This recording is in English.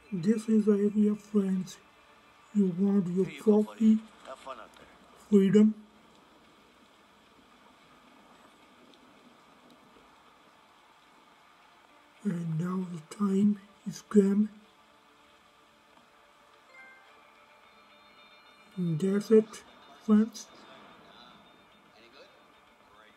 This is the area, friends. You want your ठीक हो buddy. trophy, Have fun out there. freedom, and now the time is come. That's it, friends.